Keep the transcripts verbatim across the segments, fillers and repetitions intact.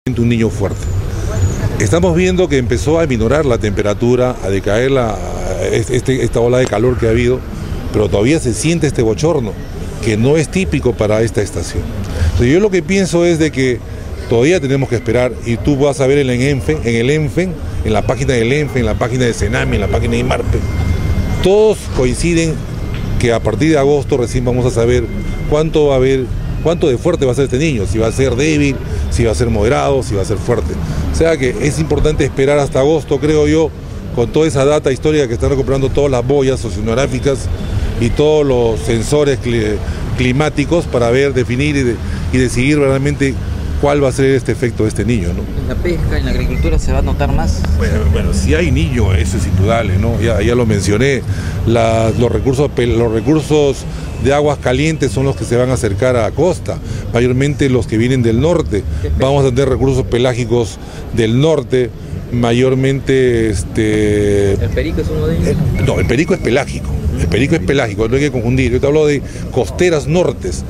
un niño fuerte. Estamos viendo que empezó a minorar la temperatura, a decaer la, este, esta ola de calor que ha habido, pero todavía se siente este bochorno, que no es típico para esta estación. Entonces yo lo que pienso es de que todavía tenemos que esperar, y tú vas a ver en el ENFE, en el ENFE, en la página del ENFE, en la página de Senami, en la página de IMARPE, todos coinciden que a partir de agosto recién vamos a saber cuánto va a haber, cuánto de fuerte va a ser este niño, si va a ser débil, si va a ser moderado, si va a ser fuerte. O sea que es importante esperar hasta agosto, creo yo, con toda esa data histórica que están recuperando todas las boyas oceanográficas y todos los sensores climáticos para ver, definir y, de, y decidir realmente cuál va a ser este efecto de este niño, ¿no? ¿En la pesca, en la agricultura se va a notar más? Bueno, bueno si hay niño, eso es indudable, ¿no? Ya, ya lo mencioné, la, los, recursos, los recursos de aguas calientes son los que se van a acercar a costa, mayormente los que vienen del norte. Vamos a tener recursos pelágicos del norte, mayormente... Este, ¿El perico es uno de ellos? Eh, no, el perico es pelágico, el perico es pelágico, no hay que confundir. Yo te hablo de costeras nortes,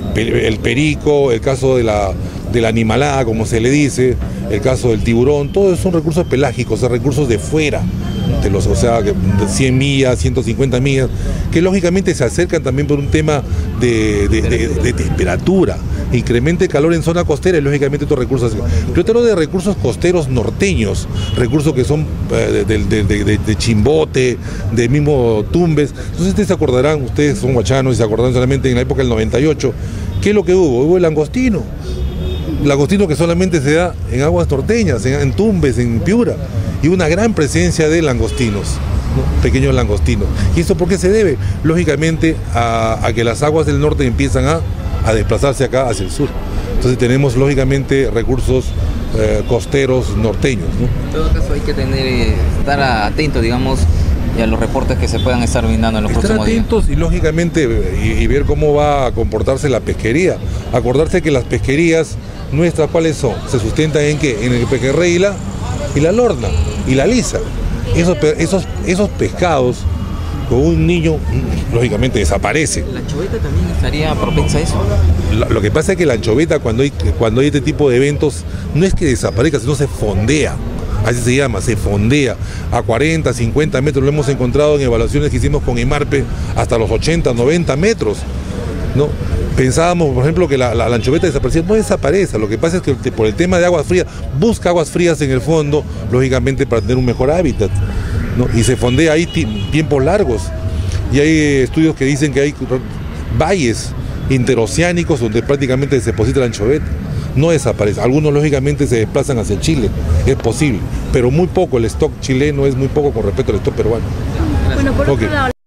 el perico, el caso de la, de la animalada, como se le dice, el caso del tiburón, todos son recursos pelágicos, o sea, recursos de fuera, de los, o sea, de cien millas, ciento cincuenta millas, que lógicamente se acercan también por un tema de, de, de, de temperatura, incrementa el calor en zona costera y lógicamente estos recursos. Yo te hablo de recursos costeros norteños, recursos que son eh, de, de, de, de, de Chimbote, de mismo Tumbes. Entonces ustedes se acordarán, ustedes son huachanos y se acordarán solamente en la época del noventa y ocho, ¿qué es lo que hubo? Hubo el langostino. Langostino que solamente se da en aguas norteñas, en, en Tumbes, en Piura, y una gran presencia de langostinos, ¿no? Pequeños langostinos. ¿Y eso por qué se debe? Lógicamente a, a que las aguas del norte empiezan a, a desplazarse acá hacia el sur. Entonces tenemos lógicamente recursos eh, costeros norteños, ¿no? En todo caso hay que tener, estar atentos, digamos, y a los reportes que se puedan estar brindando en los Estar próximos días. atentos y lógicamente y, y ver cómo va a comportarse la pesquería. Acordarse que las pesquerías nuestras, ¿cuáles son? Se sustentan en qué? En el pejerrey y la lorna y la lisa. Esos, esos, esos pescados con un niño lógicamente desaparece. ¿La anchoveta también estaría propensa a eso? Lo, lo que pasa es que la anchoveta cuando hay, cuando hay este tipo de eventos no es que desaparezca, sino se fondea. Así se llama, se fondea a cuarenta, cincuenta metros, lo hemos encontrado en evaluaciones que hicimos con IMARPE hasta los ochenta, noventa metros, ¿no? Pensábamos, por ejemplo, que la, la, la anchoveta desaparecía, no desaparece, lo que pasa es que por el tema de aguas frías, busca aguas frías en el fondo, lógicamente para tener un mejor hábitat, ¿no? Y se fondea ahí tiempos largos, y hay estudios que dicen que hay valles interoceánicos donde prácticamente se deposita la anchoveta. No desaparece, algunos lógicamente se desplazan hacia Chile, es posible, pero muy poco, el stock chileno es muy poco con respecto al stock peruano. Bueno, por okay. otro lado...